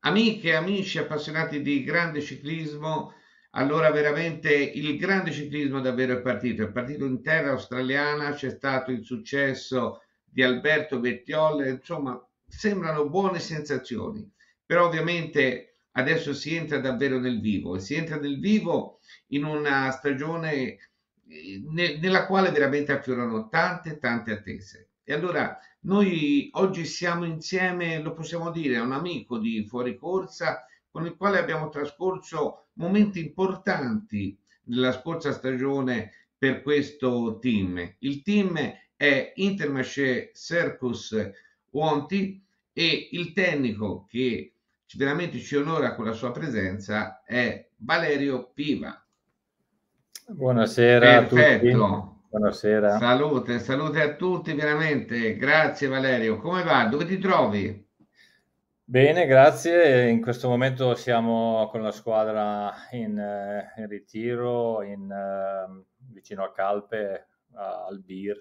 amiche e amici appassionati di grande ciclismo, allora veramente il grande ciclismo davvero è partito in terra australiana, c'è stato il successo di Alberto Bettiol, insomma, sembrano buone sensazioni, però ovviamente adesso si entra davvero nel vivo e si entra nel vivo in una stagione nella quale veramente affiorano tante, tante attese. E allora noi oggi siamo insieme, lo possiamo dire, a un amico di fuori corsa con il quale abbiamo trascorso momenti importanti nella scorsa stagione per questo team. Il team è Intermarché Circus Wanty e il tecnico che veramente ci onora con la sua presenza è Valerio Piva. Buonasera a tutti, Perfetto. buonasera. Salute, salute a tutti, veramente. Grazie Valerio. Come va? Dove ti trovi? Bene, grazie. In questo momento siamo con la squadra in ritiro vicino a Calpe, al Bir,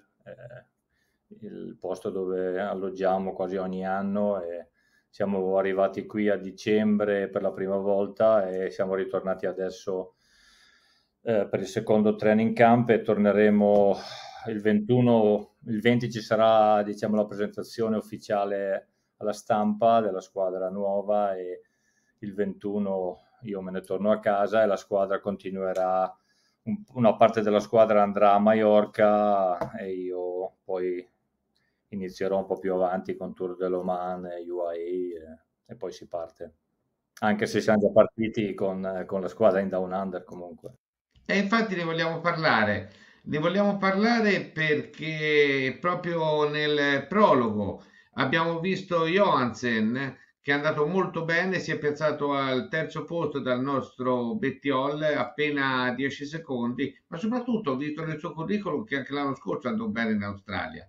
il posto dove alloggiamo quasi ogni anno e siamo arrivati qui a dicembre per la prima volta e siamo ritornati adesso per il secondo training camp e torneremo il 21, il 20 ci sarà, diciamo, la presentazione ufficiale alla stampa della squadra nuova e il 21 io me ne torno a casa e la squadra continuerà, una parte della squadra andrà a Maiorca e io poi inizierò un po' più avanti con Tour de l'Oman e UAE e poi si parte. Anche se siamo già partiti con la squadra in Down Under comunque. E infatti ne vogliamo parlare. Ne vogliamo parlare perché proprio nel prologo abbiamo visto Johansen che è andato molto bene, si è piazzato al terzo posto dal nostro Bettiol, appena 10 secondi, ma soprattutto ho visto nel suo curriculum che anche l'anno scorso andò bene in Australia.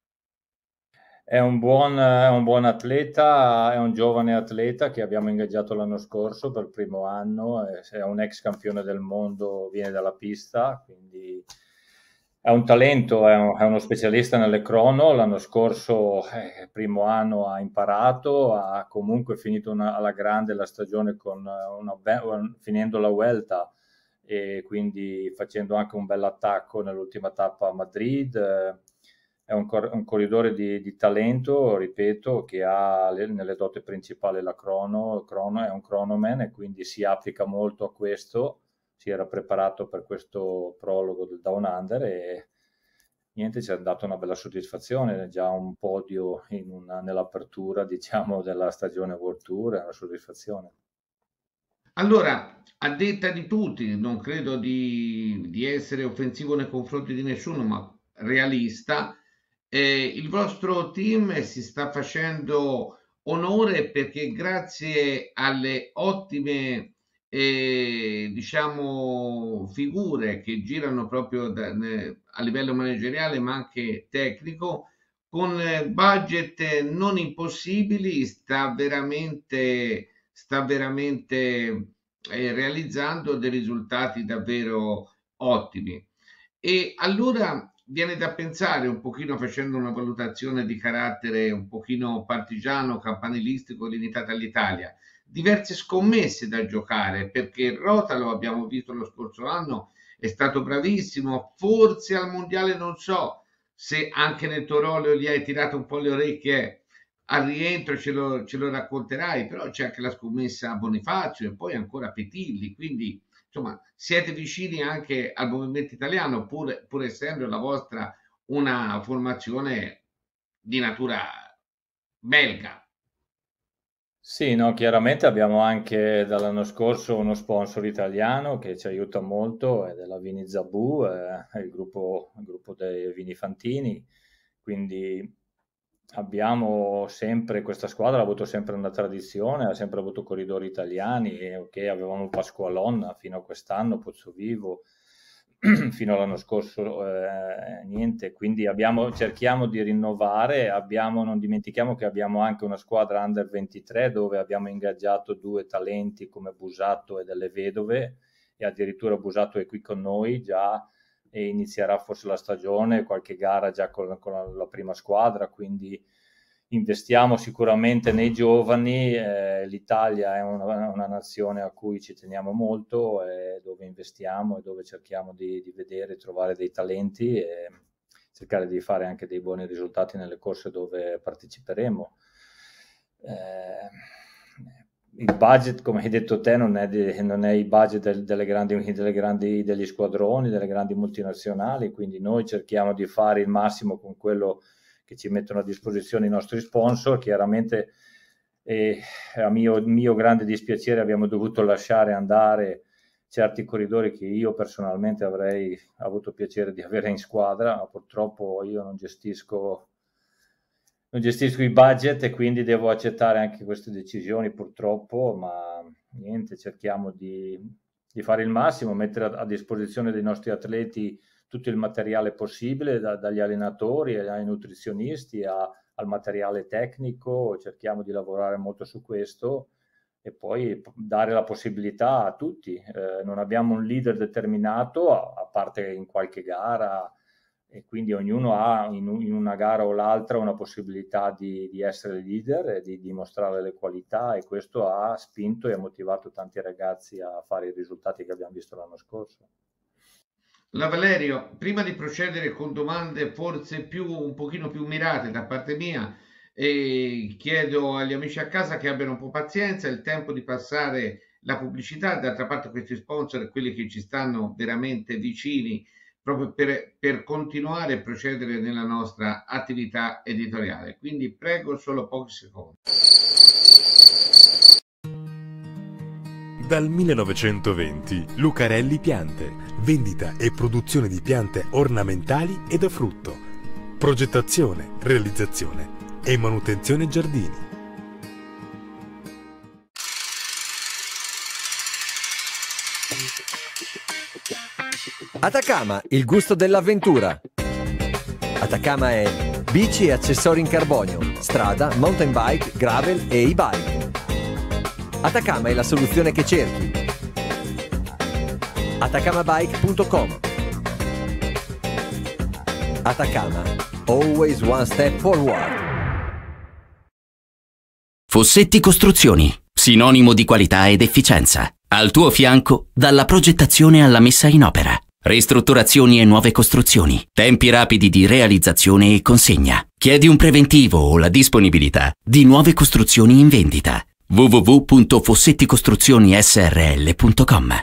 È un buon atleta, è un giovane atleta che abbiamo ingaggiato l'anno scorso per il primo anno, è un ex campione del mondo, viene dalla pista, quindi è un talento, è uno specialista nelle crono. L'anno scorso, primo anno, ha imparato, ha comunque finito alla grande la stagione con finendo la Vuelta e quindi facendo anche un bel attacco nell'ultima tappa a Madrid. È un corridore di talento, ripeto, che ha nelle dote principali la crono, è un cronoman e quindi si applica molto a questo. Si era preparato per questo prologo del Down Under e niente, ci ha dato una bella soddisfazione, già un podio nell'apertura, diciamo, della stagione World Tour, è una soddisfazione. Allora, a detta di tutti, non credo di essere offensivo nei confronti di nessuno, ma realista, il vostro team si sta facendo onore perché grazie alle ottime, diciamo, figure che girano proprio a livello manageriale, ma anche tecnico, con budget non impossibili, sta veramente realizzando dei risultati davvero ottimi. E allora viene da pensare un pochino facendo una valutazione di carattere un pochino partigiano, campanilistico, limitata all'Italia. Diverse scommesse da giocare perché Rotalo, abbiamo visto lo scorso anno, è stato bravissimo, forse al mondiale non so se anche nel Toroleo gli hai tirato un po' le orecchie al rientro ce lo racconterai, però c'è anche la scommessa a Bonifacio e poi ancora Petilli, quindi insomma siete vicini anche al movimento italiano, pur essendo la vostra una formazione di natura belga. Sì, no, chiaramente abbiamo anche dall'anno scorso uno sponsor italiano che ci aiuta molto, ed è la Vini Zabù, è il gruppo dei Vini Fantini, quindi abbiamo sempre, questa squadra ha avuto sempre una tradizione, ha sempre avuto corridori italiani, e ok, avevamo Pasqualon fino a quest'anno, Pozzovivo, fino all'anno scorso niente, quindi cerchiamo di rinnovare, non dimentichiamo che abbiamo anche una squadra under 23 dove abbiamo ingaggiato due talenti come Busato e delle Vedove, e addirittura Busato è qui con noi già e inizierà forse la stagione, qualche gara già con la prima squadra, quindi investiamo sicuramente nei giovani. L'Italia è una nazione a cui ci teniamo molto, dove investiamo e dove cerchiamo di vedere, trovare dei talenti e cercare di fare anche dei buoni risultati nelle corse dove parteciperemo. Il budget, come hai detto te, non è il budget degli squadroni, delle grandi multinazionali, quindi noi cerchiamo di fare il massimo con quello che ci mettono a disposizione i nostri sponsor. Chiaramente, a mio grande dispiacere, abbiamo dovuto lasciare andare certi corridori che io personalmente avrei avuto piacere di avere in squadra, ma purtroppo io non gestisco i budget e quindi devo accettare anche queste decisioni, purtroppo, ma niente, cerchiamo di fare il massimo, mettere a disposizione dei nostri atleti tutto il materiale possibile, dagli allenatori ai nutrizionisti al materiale tecnico. Cerchiamo di lavorare molto su questo e poi dare la possibilità a tutti. Non abbiamo un leader determinato, a parte in qualche gara, e quindi ognuno ha in una gara o l'altra una possibilità di essere leader e di dimostrare le qualità, e questo ha spinto e ha motivato tanti ragazzi a fare i risultati che abbiamo visto l'anno scorso. Allora, Valerio, prima di procedere con domande forse un pochino più mirate da parte mia, chiedo agli amici a casa che abbiano un po' pazienza, il tempo di passare la pubblicità. D'altra parte questi sponsor, quelli che ci stanno veramente vicini, proprio per continuare e procedere nella nostra attività editoriale. Quindi prego solo pochi secondi. Dal 1920 Lucarelli Piante, vendita e produzione di piante ornamentali e da frutto, progettazione, realizzazione e manutenzione giardini. Atacama, il gusto dell'avventura. Atacama è bici e accessori in carbonio, strada, mountain bike, gravel e e-bike. Atacama è la soluzione che cerchi. atacamabike.com. Atacama, always one step forward. Fossetti Costruzioni, sinonimo di qualità ed efficienza. Al tuo fianco, dalla progettazione alla messa in opera. Ristrutturazioni e nuove costruzioni. Tempi rapidi di realizzazione e consegna. Chiedi un preventivo o la disponibilità di nuove costruzioni in vendita. www.fossetticostruzionisrl.com.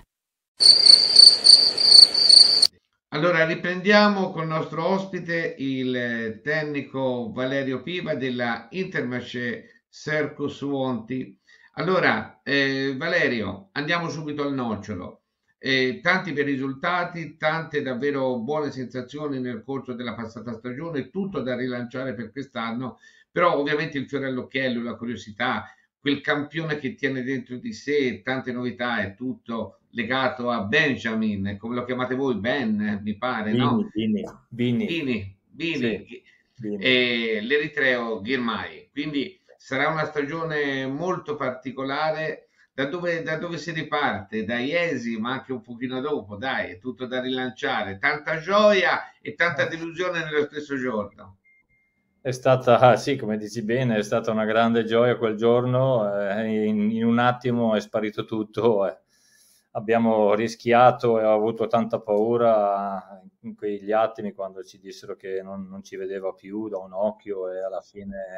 Allora riprendiamo con il nostro ospite, il tecnico Valerio Piva della Intermarché Circus Wanty. Allora, Valerio, andiamo subito al nocciolo. Tanti bei risultati, tante davvero buone sensazioni nel corso della passata stagione, tutto da rilanciare per quest'anno, però ovviamente il fiore all'occhiello, la curiosità, quel campione che tiene dentro di sé tante novità, è tutto legato a Benjamin, come lo chiamate voi, Ben, mi pare, no? Bini. Sì, e l'eritreo Girmay. Quindi sarà una stagione molto particolare. Da dove si riparte? Da Iesi, ma anche un pochino dopo, dai, è tutto da rilanciare. Tanta gioia e tanta delusione nello stesso giorno. È stata, sì, come dici bene, è stata una grande gioia quel giorno, in un attimo è sparito tutto. Abbiamo rischiato e ho avuto tanta paura in quegli attimi quando ci dissero che non ci vedeva più da un occhio, e alla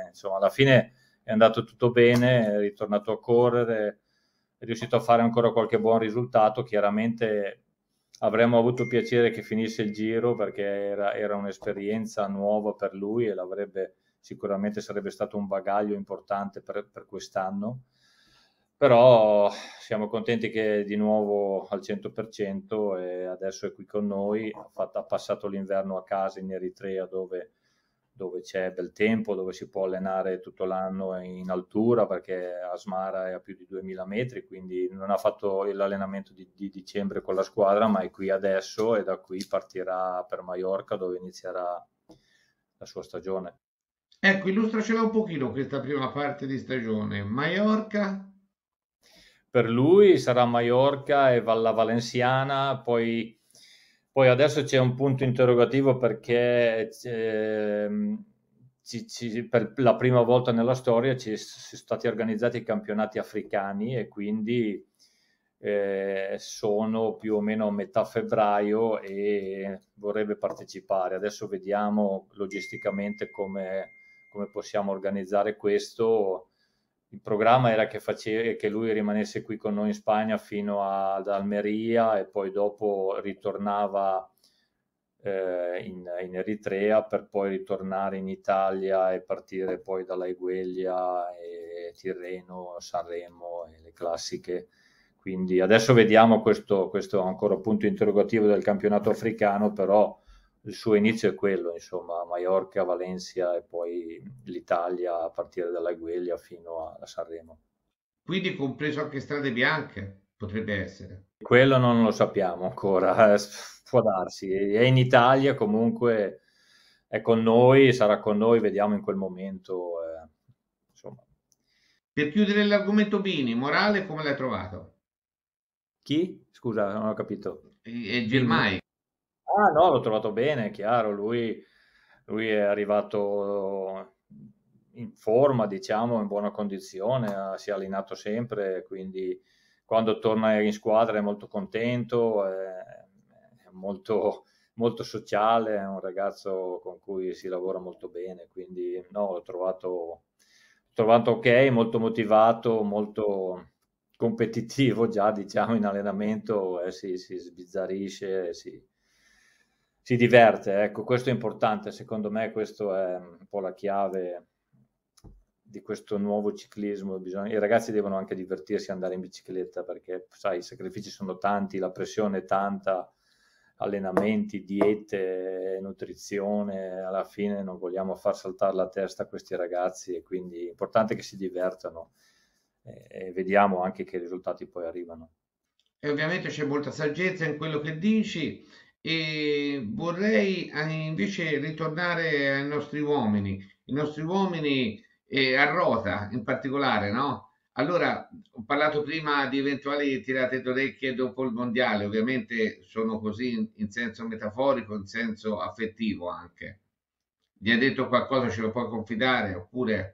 fine è andato tutto bene, è ritornato a correre, è riuscito a fare ancora qualche buon risultato. Chiaramente avremmo avuto piacere che finisse il giro, perché era un'esperienza nuova per lui e sicuramente sarebbe stato un bagaglio importante per quest'anno. Però siamo contenti che è di nuovo al 100% e adesso è qui con noi. Ha passato l'inverno a casa in Eritrea, dove c'è bel tempo, dove si può allenare tutto l'anno in altura, perché Asmara è a più di 2000 metri, quindi non ha fatto l'allenamento di dicembre con la squadra, ma è qui adesso e da qui partirà per Maiorca, dove inizierà la sua stagione. Ecco, illustracela un pochino questa prima parte di stagione. Maiorca? Per lui sarà Maiorca e la Valenciana, poi adesso c'è un punto interrogativo, perché per la prima volta nella storia ci sono stati organizzati i campionati africani e quindi sono più o meno a metà febbraio e vorrebbe partecipare. Adesso vediamo logisticamente come possiamo organizzare questo. Il programma era che lui rimanesse qui con noi in Spagna fino ad Almeria e poi dopo ritornava in Eritrea per poi ritornare in Italia e partire poi dalla Egueglia e Tirreno, Sanremo e le classiche. Quindi adesso vediamo questo è ancora un punto interrogativo del campionato africano, però il suo inizio è quello, insomma, Maiorca, Valencia e poi l'Italia a partire dalla Egueglia fino a Sanremo. Quindi compreso anche Strade Bianche, potrebbe essere. Quello non lo sappiamo ancora, può darsi. È in Italia comunque, è con noi, sarà con noi, vediamo in quel momento. Insomma. Per chiudere l'argomento Bini, Morale come l'hai trovato? Chi? Scusa, non ho capito. E Girmay. Ah no, l'ho trovato bene, chiaro, lui è arrivato in forma, diciamo, in buona condizione, si è allenato sempre, quindi quando torna in squadra è molto contento, è molto, molto sociale, è un ragazzo con cui si lavora molto bene, quindi no, l'ho trovato ok, molto motivato, molto competitivo già, diciamo, in allenamento, si sbizzarrisce, si diverte, ecco, questo è importante, secondo me questo è un po' la chiave di questo nuovo ciclismo. I ragazzi devono anche divertirsi a andare in bicicletta perché, sai, i sacrifici sono tanti, la pressione è tanta, allenamenti, diete, nutrizione, alla fine non vogliamo far saltare la testa a questi ragazzi e quindi è importante che si divertano e vediamo anche che risultati poi arrivano. E ovviamente c'è molta saggezza in quello che dici e vorrei invece ritornare ai nostri uomini, i nostri uomini a rota in particolare, no? Allora, ho parlato prima di eventuali tirate d'orecchie dopo il mondiale, ovviamente sono così in senso metaforico, in senso affettivo anche. Gli hai detto qualcosa, ce lo puoi confidare oppure...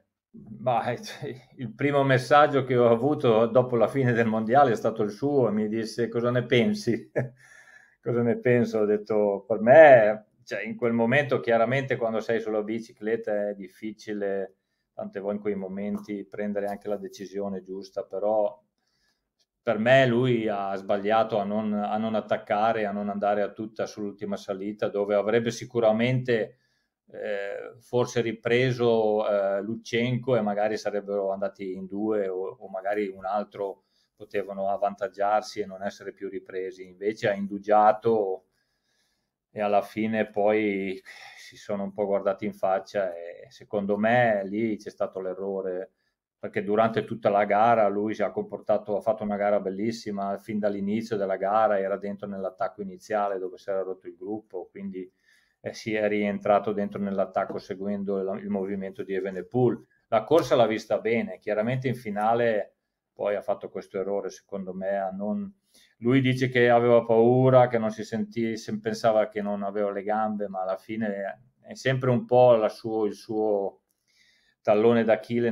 Il primo messaggio che ho avuto dopo la fine del mondiale è stato il suo, mi disse cosa ne pensi? Cosa ne penso? Ho detto per me, cioè, in quel momento chiaramente quando sei sulla bicicletta è difficile tante volte in quei momenti prendere anche la decisione giusta, però per me lui ha sbagliato a non attaccare, a non andare a tutta sull'ultima salita dove avrebbe sicuramente forse ripreso Lutsenko e magari sarebbero andati in due o magari un altro potevano avvantaggiarsi e non essere più ripresi, invece ha indugiato e alla fine poi si sono un po' guardati in faccia e secondo me lì c'è stato l'errore perché durante tutta la gara lui si ha comportato, ha fatto una gara bellissima, fin dall'inizio della gara era dentro nell'attacco iniziale dove si era rotto il gruppo, quindi si è rientrato dentro nell'attacco seguendo il movimento di Evenepoel. La corsa l'ha vista bene, chiaramente in finale poi ha fatto questo errore secondo me a non... Lui dice che aveva paura, che non si sentiva, pensava che non aveva le gambe, ma alla fine è sempre un po' il suo tallone d'Achille,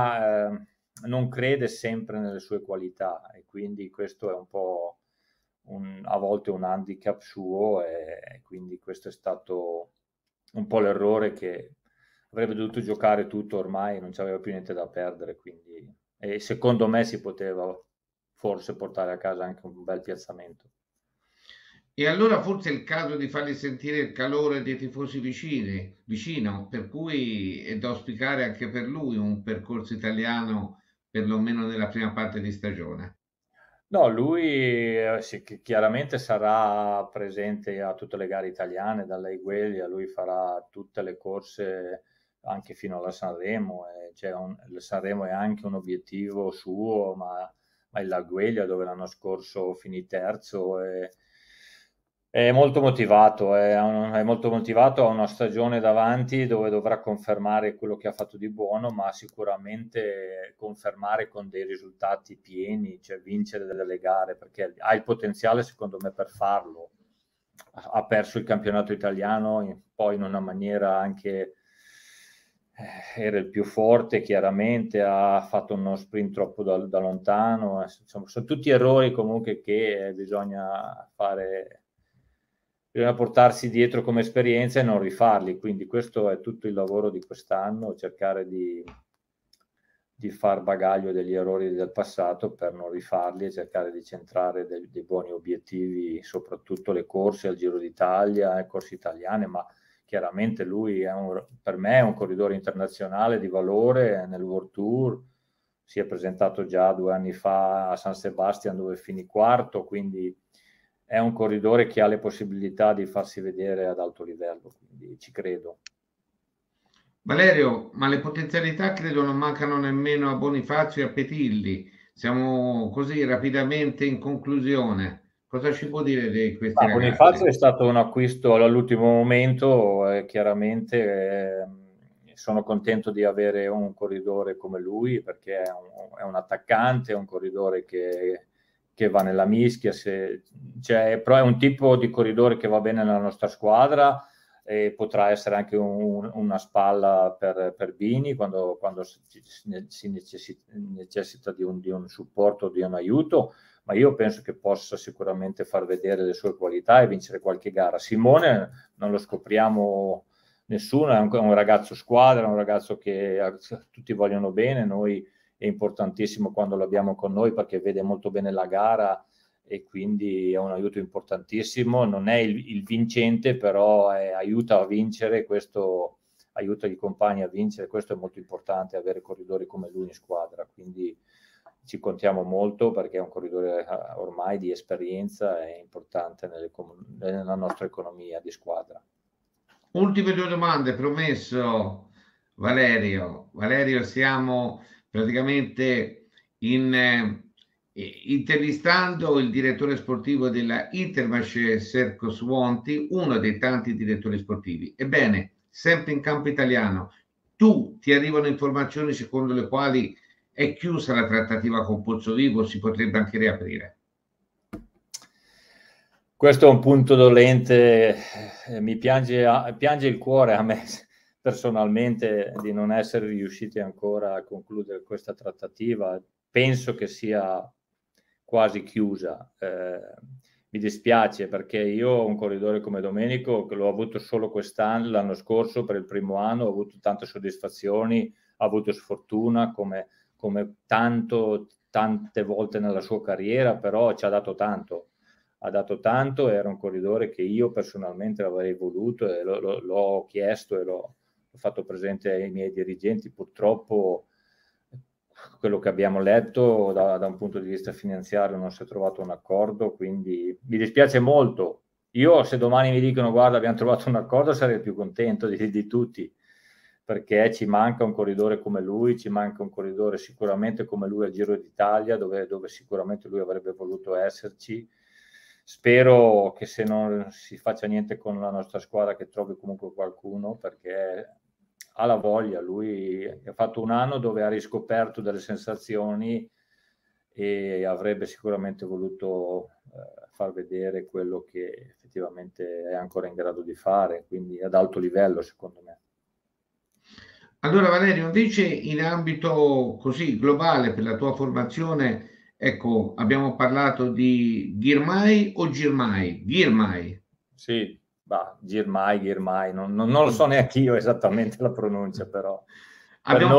non crede sempre nelle sue qualità e quindi questo è un po' a volte un handicap suo e quindi questo è stato un po' l'errore che avrebbe dovuto giocare tutto ormai, non c'aveva più niente da perdere, quindi e secondo me si poteva forse portare a casa anche un bel piazzamento. E allora forse è il caso di fargli sentire il calore dei tifosi vicino, per cui è da auspicare anche per lui un percorso italiano perlomeno nella prima parte di stagione. No, lui chiaramente sarà presente a tutte le gare italiane, dalla Egueglia, lui farà tutte le corse anche fino alla Sanremo, il Sanremo è anche un obiettivo suo, ma la Egueglia dove l'anno scorso finì terzo è molto motivato, è molto motivato, ha una stagione davanti dove dovrà confermare quello che ha fatto di buono, ma sicuramente confermare con dei risultati pieni, cioè vincere delle gare, perché ha il potenziale secondo me per farlo. Ha perso il campionato italiano poi in una maniera anche era il più forte, chiaramente ha fatto uno sprint troppo da lontano, insomma, sono tutti errori comunque che bisogna fare, bisogna portarsi dietro come esperienza e non rifarli, quindi questo è tutto il lavoro di quest'anno, cercare di far bagaglio degli errori del passato per non rifarli e cercare di centrare dei buoni obiettivi, soprattutto le corse al Giro d'Italia e corse italiane, ma chiaramente lui per me è un corridore internazionale di valore nel World Tour, si è presentato già 2 anni fa a San Sebastian dove finì quarto, quindi è un corridore che ha le possibilità di farsi vedere ad alto livello, quindi ci credo. Valerio, ma le potenzialità credo non mancano nemmeno a Bonifacio e a Petilli. Siamo così rapidamente in conclusione. Cosa ci può dire di questi Bonifacio ragazzi? è stato un acquisto all'ultimo momento, chiaramente sono contento di avere un corridore come lui perché è un attaccante, è un corridore che va nella mischia, però è un tipo di corridore che va bene nella nostra squadra e potrà essere anche una spalla per Bini quando si necessita di un supporto, di un aiuto, ma io penso che possa sicuramente far vedere le sue qualità e vincere qualche gara. Simone non lo scopriamo nessuno, è un ragazzo squadra, un ragazzo che tutti vogliono bene, noi è importantissimo quando l'abbiamo con noi perché vede molto bene la gara e quindi è un aiuto importantissimo, non è il vincente, però aiuta a vincere, questo aiuta i compagni a vincere, questo è molto importante, avere corridori come lui in squadra, quindi ci contiamo molto perché è un corridore ormai di esperienza e importante nella nostra economia di squadra. Ultime 2 domande, promesso, Valerio. Valerio, siamo praticamente intervistando il direttore sportivo della Intermarché Serco Suonti, uno dei tanti direttori sportivi. Ebbene, sempre in campo italiano, ti arrivano informazioni secondo le quali è chiusa la trattativa con Pozzovivo, si potrebbe anche riaprire? Questo è un punto dolente, mi piange il cuore a me personalmente di non essere riusciti ancora a concludere questa trattativa. Penso che sia quasi chiusa. Mi dispiace perché io ho un corridore come Domenico che l'ho avuto solo quest'anno, l'anno scorso per il primo anno, ho avuto tante soddisfazioni, ho avuto sfortuna come tante volte nella sua carriera, però ci ha dato tanto. Era un corridore che io personalmente avrei voluto e l'ho chiesto e l'ho fatto presente ai miei dirigenti. Purtroppo quello che abbiamo letto da un punto di vista finanziario non si è trovato un accordo, quindi mi dispiace molto. Io se domani mi dicono guarda abbiamo trovato un accordo sarei il più contento di tutti, perché ci manca un corridore come lui, ci manca un corridore sicuramente come lui al Giro d'Italia dove sicuramente lui avrebbe voluto esserci. Spero che se non si faccia niente con la nostra squadra che trovi comunque qualcuno perché ha la voglia, lui ha fatto un anno dove ha riscoperto delle sensazioni e avrebbe sicuramente voluto far vedere quello che effettivamente è ancora in grado di fare, quindi ad alto livello secondo me. Allora Valerio, invece in ambito così globale per la tua formazione, ecco, abbiamo parlato di Girmay o Girmay? Girmay. Sì, Girmay, non lo so neanche io esattamente la pronuncia, però Abbiamo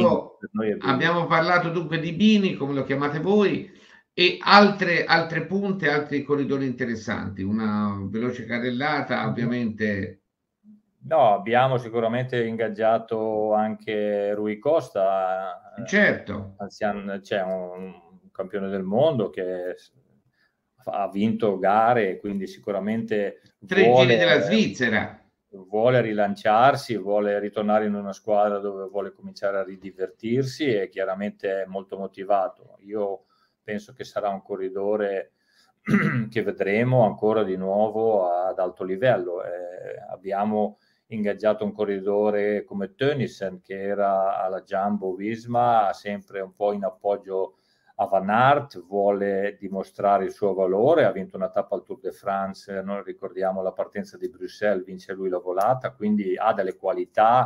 parlato dunque di Bini, come lo chiamate voi, e altre punte, altri corridori interessanti, una veloce carrellata, ovviamente. No, abbiamo sicuramente ingaggiato anche Rui Costa, certo. C'è un campione del mondo che ha vinto gare, quindi sicuramente 3 giri della Svizzera. Vuole rilanciarsi, vuole ritornare in una squadra dove vuole cominciare a ridivertirsi e chiaramente è molto motivato. Io penso che sarà un corridore che vedremo ancora di nuovo ad alto livello. Abbiamo ingaggiato un corridore come Tönnissen che era alla Jumbo Visma, sempre un po' in appoggio a Van Aert, vuole dimostrare il suo valore, ha vinto una tappa al Tour de France, noi ricordiamo la partenza di Bruxelles, vince lui la volata, quindi ha delle qualità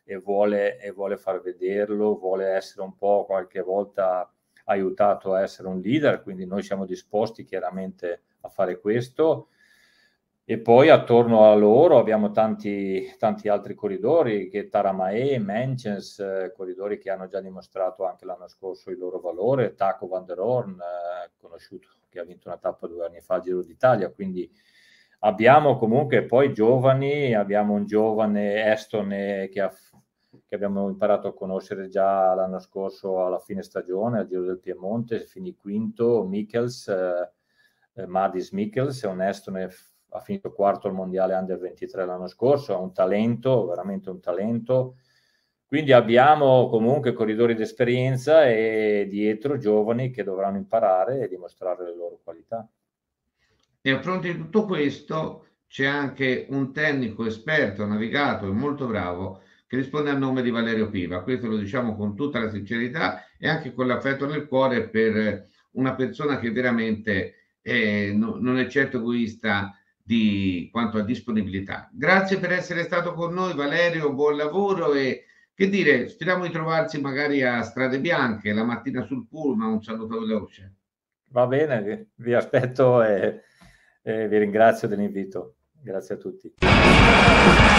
e vuole far vederlo, vuole essere un po' qualche volta aiutato a essere un leader, quindi noi siamo disposti chiaramente a fare questo. E poi attorno a loro abbiamo tanti altri corridori, che Taramae, Menchens, corridori che hanno già dimostrato anche l'anno scorso il loro valore, Taco Van der Horn, conosciuto, che ha vinto una tappa 2 anni fa al Giro d'Italia, quindi abbiamo comunque poi giovani, abbiamo un giovane estone che abbiamo imparato a conoscere già l'anno scorso alla fine stagione, al Giro del Piemonte, finì quinto, Michels, Madis Michels, è un estone, ha finito quarto al mondiale Under 23 l'anno scorso, ha un talento, veramente un talento. Quindi abbiamo comunque corridori d'esperienza e dietro giovani che dovranno imparare e dimostrare le loro qualità. E a fronte di tutto questo c'è anche un tecnico esperto, navigato e molto bravo che risponde a nome di Valerio Piva. Questo lo diciamo con tutta la sincerità e anche con l'affetto nel cuore per una persona che veramente non è certo egoista di quanto a disponibilità. Grazie per essere stato con noi, Valerio, buon lavoro e che dire, speriamo di trovarsi magari a Strade Bianche la mattina sul pullman. Un saluto veloce. Va bene, vi aspetto e vi ringrazio dell'invito. Grazie a tutti.